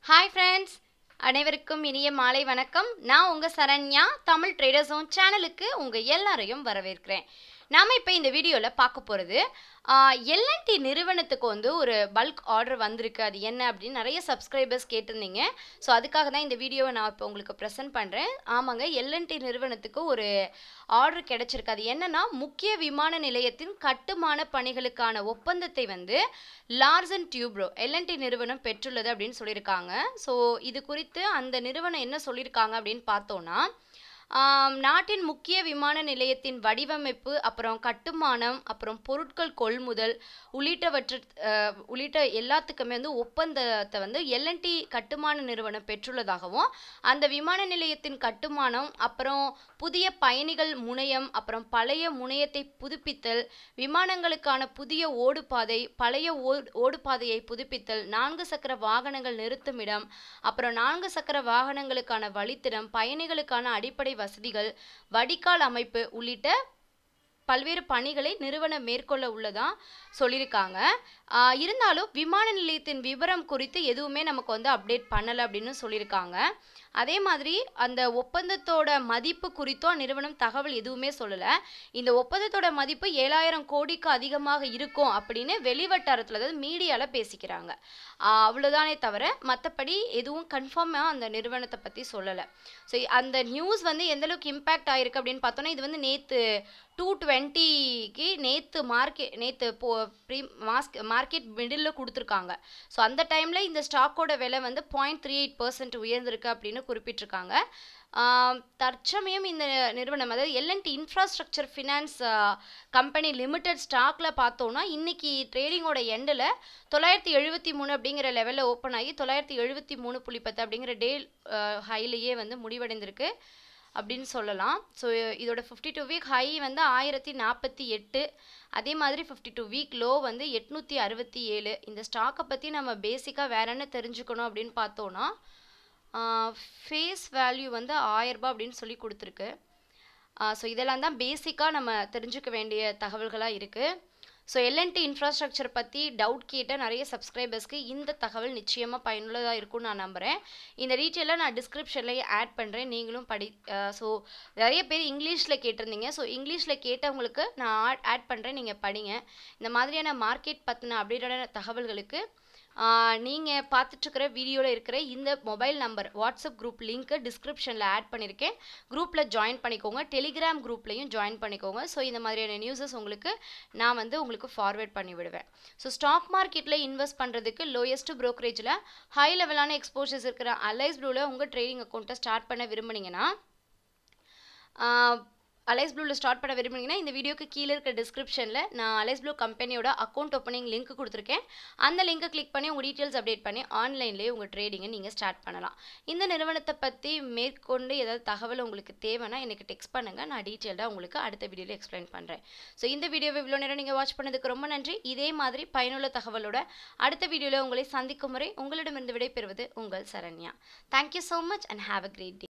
Hi friends, அனைவருக்கும் இனிய மாலை வணக்கம். நான் உங்க சரண்யா தமிழ் ட்ரேடர் ஜோன் சேனலுக்கு உங்க எல்லாரையும் வரவேற்கிறேன். நாம இப்போ இந்த வீடியோல பார்க்க போறது L&T நிறுவனத்துக்கு வந்து ஒரு பல்க் ஆர்டர் வந்திருக்கு. அது என்ன அப்படின்னு நிறைய சப்ஸ்கிரைபர்ஸ் கேட்டிருந்தீங்க. ஸோ அதுக்காக தான் இந்த வீடியோவை நான் இப்போ உங்களுக்கு ப்ரெசென்ட் பண்ணுறேன். ஆமாங்க, L&T நிறுவனத்துக்கு ஒரு ஆர்டர் கிடைச்சிருக்கு. அது என்னன்னா, முக்கிய விமான நிலையத்தின் கட்டுமான பணிகளுக்கான ஒப்பந்தத்தை வந்து லார்சன் டியூப்ரோ L&T நிறுவனம் பெற்றுள்ளது அப்படின்னு சொல்லியிருக்காங்க. ஸோ இது குறித்து அந்த நிறுவனம் என்ன சொல்லியிருக்காங்க அப்படின்னு பார்த்தோன்னா, நாட்டின் முக்கிய விமான நிலையத்தின் வடிவமைப்பு, அப்புறம் கட்டுமானம், அப்புறம் பொருட்கள் கொள்முதல் உள்ளிட்ட எல்லாத்துக்குமே வந்து ஒப்பந்தத்தை வந்து L&T கட்டுமான நிறுவனம் பெற்றுள்ளதாகவும், அந்த விமான நிலையத்தின் கட்டுமானம், அப்புறம் புதிய பயணிகள் முனையம், அப்புறம் பழைய முனையத்தை புதுப்பித்தல், விமானங்களுக்கான புதிய ஓடுபாதை, பழைய ஓடுபாதையை புதுப்பித்தல், 4 சக்கர வாகனங்கள் நிறுத்துமிடம், அப்புறம் 4 சக்கர வாகனங்களுக்கான வழித்தடம், பயணிகளுக்கான அடிப்படை வசதிகள், வடிகால் அமைப்பு உள்ளிட்ட பல்வேறு பணிகளை நிறுவனம் மேற்கொள்ள உள்ளதா சொல்லியிருக்காங்க. இருந்தாலும் விமான நிலையத்தின் விவரம் குறித்து எதுவுமே நமக்கு வந்து அப்டேட் பண்ணலை அப்படின்னு சொல்லியிருக்காங்க. அதே மாதிரி அந்த ஒப்பந்தத்தோட மதிப்பு குறித்தும் நிறுவனம் தகவல் எதுவுமே சொல்லலை. இந்த ஒப்பந்தத்தோட மதிப்பு 7000 கோடிக்கு அதிகமாக இருக்கும் அப்படின்னு வெளிவட்டாரத்தில், அதாவது மீடியாவில் பேசிக்கிறாங்க. அவ்வளோதானே தவிர மற்றபடி எதுவும் கன்ஃபார்மாக அந்த நிறுவனத்தை பற்றி சொல்லலை. ஸோ அந்த நியூஸ் வந்து எந்தளவுக்கு இம்பேக்ட் ஆகிருக்கு அப்படின்னு பார்த்தோன்னா, இது வந்து நேற்று 220க்கு நேற்று மார்க்கெட் மிடில் கொடுத்துருக்காங்க. ஸோ அந்த டைமில் இந்த ஸ்டாக்கோட விலை வந்து 0.38% உயர்ந்திருக்கு அப்படின்னு குறிப்பிட்டிருக்காங்க. தற்சமயம் இந்த நிறுவனம், அதாவது L&T infrastructure finance company limited ஸ்டாக்கில் பார்த்தோன்னா, இன்னைக்கு ட்ரேடிங்கோட எண்டில் 973 அப்படிங்கிற லெவலில் ஓப்பன் ஆகி 973.10 அப்படிங்கிற டே ஹைலேயே வந்து முடிவடைந்திருக்கு அப்படின்னு சொல்லலாம். ஸோ இதோட 52 வீக் ஹை வந்து 1048, அதே மாதிரி 52 வீக் லோ வந்து 867. இந்த ஸ்டாக்கை பற்றி நம்ம பேசிக்காக வேற என்ன தெரிஞ்சுக்கணும் அப்படின்னு பார்த்தோன்னா, ஃபேஸ் வேல்யூ வந்து 1000 ரூபாய் அப்படின்னு சொல்லி கொடுத்துருக்கு. ஸோ இதெல்லாம் தான் பேசிக்காக நம்ம தெரிஞ்சுக்க வேண்டிய தகவல்களாக இருக்குது. ஸோ L&T இன்ஃப்ராஸ்ட்ரக்சர் பற்றி டவுட் கேட்ட நிறைய சப்ஸ்கிரைபர்ஸ்க்கு இந்த தகவல் நிச்சயமாக பயனுள்ளதாக இருக்கும்னு நான் நம்புகிறேன். இந்த டீட்டெயிலாக நான் டிஸ்கிரிப்ஷன்லேயே ஆட் பண்ணுறேன், நீங்களும் ஸோ நிறைய பேர் இங்கிலீஷில் கேட்டிருந்தீங்க. ஸோ இங்கிலீஷில் கேட்டவங்களுக்கு நான் ஆட் பண்ணுறேன், நீங்கள் படிங்க. இந்த மாதிரியான மார்க்கெட் பற்றின அப்டேட்டான தகவல்களுக்கு நீங்கள் பார்த்துட்ருக்கிற வீடியோவில் இருக்கிற இந்த mobile number WhatsApp group link டிஸ்கிரிப்ஷனில் ஆட் பண்ணியிருக்கேன். குரூப்பில் ஜாயின் பண்ணிக்கோங்க, டெலிகிராம் குரூப்லையும் ஜாயின் பண்ணிக்கோங்க. ஸோ இந்த மாதிரியான நியூஸஸ் நான் வந்து உங்களுக்கு ஃபார்வேர்ட் பண்ணி விடுவேன். ஸோ ஸ்டாக் மார்க்கெட்டில் இன்வெஸ்ட் பண்ணுறதுக்கு லோயஸ்ட் ப்ரோக்கரேஜில் ஹை லெவலான எக்ஸ்போஷர்ஸ் இருக்கிற அலைஸ் ப்ளூவில் உங்கள் ட்ரேடிங் அக்கௌண்ட்டை ஸ்டார்ட் பண்ண விரும்புனீங்கன்னா, அலைஸ் ப்ளூவில் ஸ்டார்ட் பண்ண விரும்புனீங்கன்னா இந்த வீடியோக்கு கீழே இருக்க டிஸ்கிரிப்ஷனில் நான் அலைஸ் ப்ளூ கம்பெனியோட அக்கௌண்ட் ஓப்பனிங் லிங்க் கொடுத்துருக்கேன். அந்த லிங்கை கிளிக் பண்ணி உங்கள் டீட்டெயில்ஸ் அப்டேட் பண்ணி ஆன்லைன்லேயே உங்கள் ட்ரேடிங்கை நீங்கள் ஸ்டார்ட் பண்ணலாம். இந்த நிறுவனத்தை பற்றி மேற்கொண்டு ஏதாவது தகவல் உங்களுக்கு தேவைன்னா எனக்கு டெக்ஸ்ட் பண்ணுங்கள், நான் டீட்டெயில்டாக உங்களுக்கு அடுத்த வீடியோவில் எக்ஸ்பிளைன் பண்ணுறேன். ஸோ இந்த வீடியோவை இவ்வளோ நேரம் நீங்கள் வாட்ச் பண்ணதுக்கு ரொம்ப நன்றி. இதே மாதிரி பயனுள்ள தகவலோட அடுத்த வீடியோவில் உங்களை சந்திக்கும் முறை உங்களிடமிருந்து விடைபெறுவது உங்கள் Saranya. Thank you so much and have a great day.